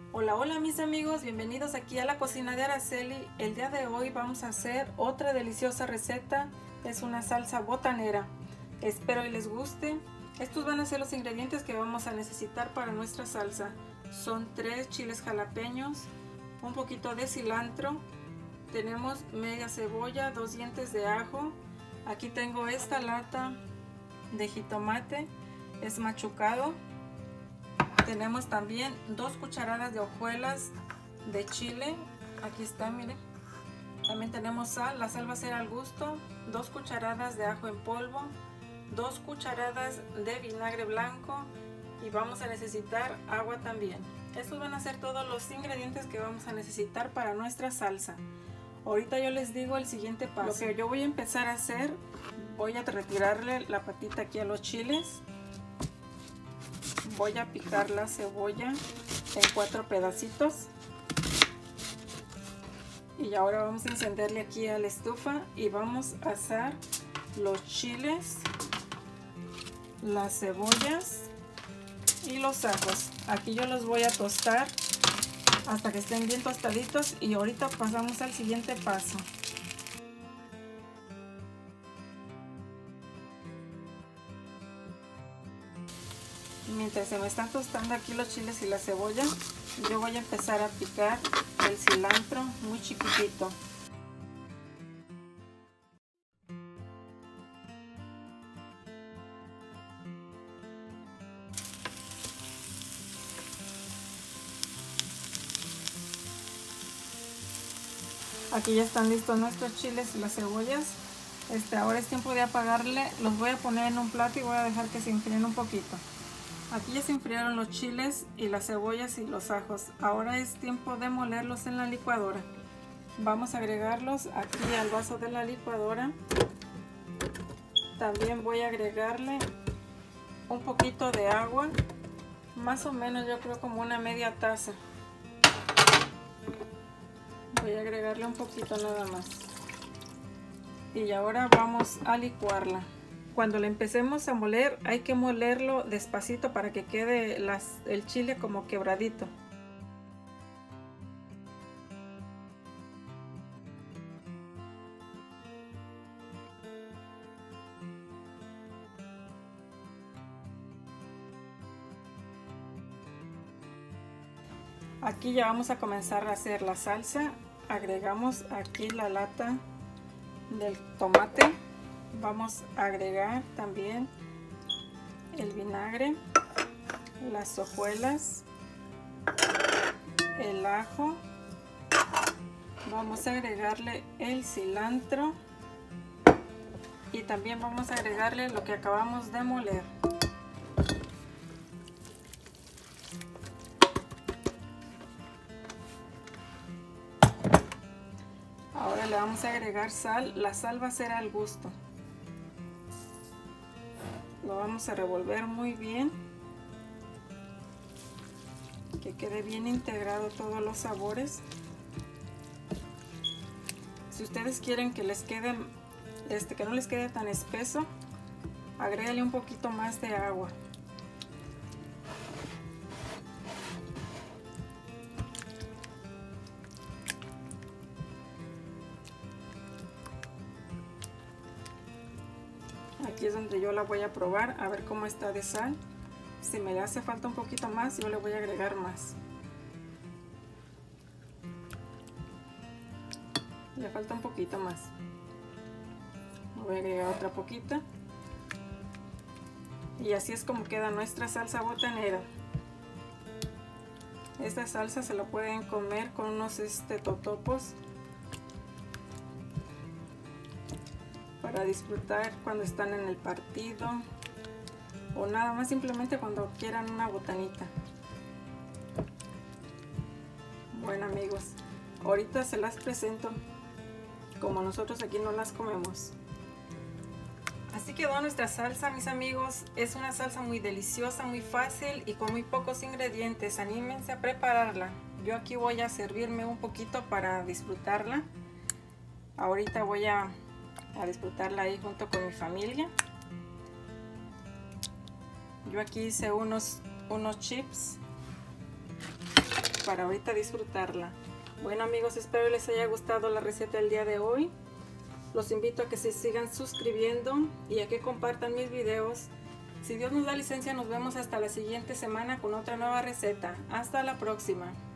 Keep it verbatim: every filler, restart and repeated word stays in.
Hola, hola mis amigos, bienvenidos aquí a la cocina de Araceli. El día de hoy vamos a hacer otra deliciosa receta, es una salsa botanera. Espero y les guste. Estos van a ser los ingredientes que vamos a necesitar para nuestra salsa. Son tres chiles jalapeños, un poquito de cilantro, tenemos media cebolla, dos dientes de ajo. Aquí tengo esta lata de jitomate, es machucado. Tenemos también dos cucharadas de hojuelas de chile, aquí está, miren. También tenemos sal, la sal va a ser al gusto, dos cucharadas de ajo en polvo, dos cucharadas de vinagre blanco y vamos a necesitar agua también. Estos van a ser todos los ingredientes que vamos a necesitar para nuestra salsa. Ahorita yo les digo el siguiente paso. Lo que yo voy a empezar a hacer, voy a retirarle la patita aquí a los chiles. Voy a picar la cebolla en cuatro pedacitos y ahora vamos a encenderle aquí a la estufa y vamos a asar los chiles, las cebollas y los ajos. Aquí yo los voy a tostar hasta que estén bien tostaditos y ahorita pasamos al siguiente paso. Mientras se me están tostando aquí los chiles y la cebolla, yo voy a empezar a picar el cilantro muy chiquitito. Aquí ya están listos nuestros chiles y las cebollas. Este, ahora es tiempo de apagarle. Los voy a poner en un plato y voy a dejar que se enfríen un poquito. Aquí ya se enfriaron los chiles y las cebollas y los ajos. Ahora es tiempo de molerlos en la licuadora. Vamos a agregarlos aquí al vaso de la licuadora. También voy a agregarle un poquito de agua, más o menos yo creo como una media taza. Voy a agregarle un poquito nada más. Y ahora vamos a licuarla. Cuando le empecemos a moler, hay que molerlo despacito para que quede las, el chile como quebradito. Aquí ya vamos a comenzar a hacer la salsa. Agregamos aquí la lata del tomate. Vamos a agregar también el vinagre, las hojuelas, el ajo. Vamos a agregarle el cilantro y también vamos a agregarle lo que acabamos de moler. Ahora le vamos a agregar sal. La sal va a ser al gusto. Lo vamos a revolver muy bien, que quede bien integrado todos los sabores. Si ustedes quieren que les quede, este, que no les quede tan espeso, agréguenle un poquito más de agua. Aquí es donde yo la voy a probar, a ver cómo está de sal. Si me le hace falta un poquito más, yo le voy a agregar más. Le falta un poquito más. Voy a agregar otra poquita. Y así es como queda nuestra salsa botanera. Esta salsa se la pueden comer con unos este, totopos, para disfrutar cuando están en el partido o nada más, simplemente cuando quieran una botanita. Bueno amigos, ahorita se las presento como nosotros aquí no las comemos. Así quedó nuestra salsa, mis amigos. Es una salsa muy deliciosa, muy fácil y con muy pocos ingredientes. Anímense a prepararla. Yo aquí voy a servirme un poquito para disfrutarla. Ahorita voy a a disfrutarla ahí junto con mi familia. Yo aquí hice unos, unos chips para ahorita disfrutarla. Bueno amigos, espero les haya gustado la receta del día de hoy. Los invito a que se sigan suscribiendo y a que compartan mis videos. Si Dios nos da licencia, nos vemos hasta la siguiente semana con otra nueva receta. Hasta la próxima.